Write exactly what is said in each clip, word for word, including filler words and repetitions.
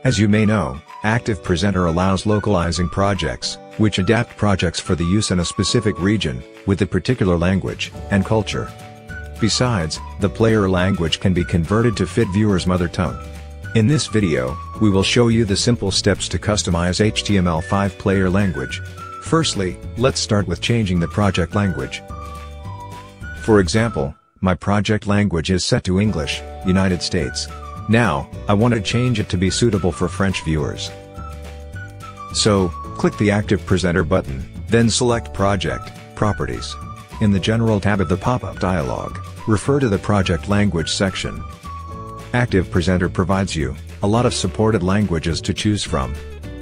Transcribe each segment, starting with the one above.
As you may know, ActivePresenter allows localizing projects, which adapt projects for the use in a specific region, with a particular language and culture. Besides, the player language can be converted to fit viewers' mother tongue. In this video, we will show you the simple steps to customize H T M L five player language. Firstly, let's start with changing the project language. For example, my project language is set to English, United States. Now, I want to change it to be suitable for French viewers. So, click the ActivePresenter button, then select Project, Properties. In the General tab of the pop-up dialog, refer to the Project Language section. ActivePresenter provides you a lot of supported languages to choose from.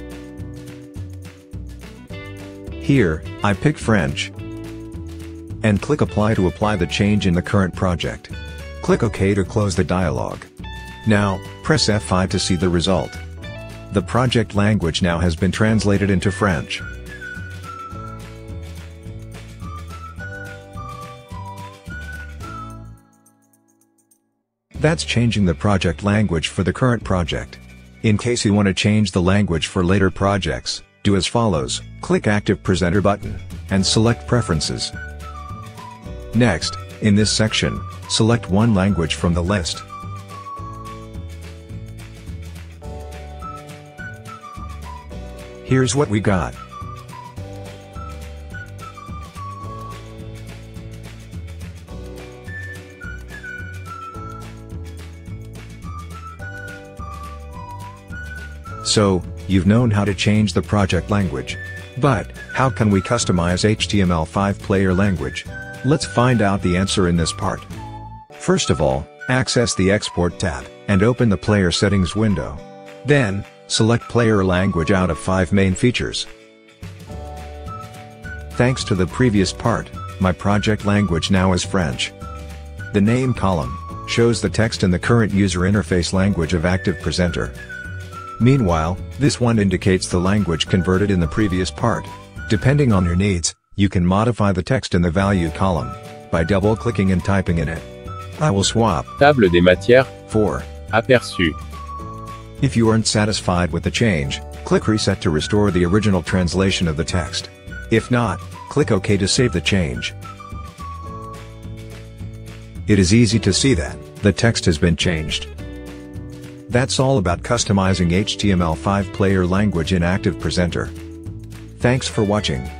Here, I pick French, and click Apply to apply the change in the current project. Click OK to close the dialog. Now, press F five to see the result. The project language now has been translated into French. That's changing the project language for the current project. In case you want to change the language for later projects, do as follows: click ActivePresenter button, and select Preferences. Next, in this section, select one language from the list. Here's what we got. So, you've known how to change the project language. But, how can we customize H T M L five player language? Let's find out the answer in this part. First of all, access the Export tab, and open the Player Settings window. Then, select Player Language out of five main features. Thanks to the previous part, my project language now is French. The Name column shows the text in the current user interface language of ActivePresenter. Meanwhile, this one indicates the language converted in the previous part. Depending on your needs, you can modify the text in the Value column by double-clicking and typing in it. I will swap Table des matières for aperçu. If you aren't satisfied with the change, click Reset to restore the original translation of the text. If not, click OK to save the change. It is easy to see that the text has been changed. That's all about customizing H T M L five player language in ActivePresenter. Thanks for watching.